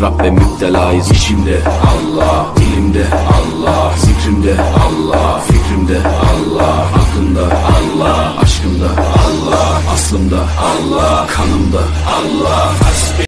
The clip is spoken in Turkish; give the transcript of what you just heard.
ıstırap ve müptelayız. İçimde Allah, dilimde Allah, zikrimde Allah, fikrimde Allah, aklımda Allah, aşkımda Allah, aslımda Allah, kanımda Allah.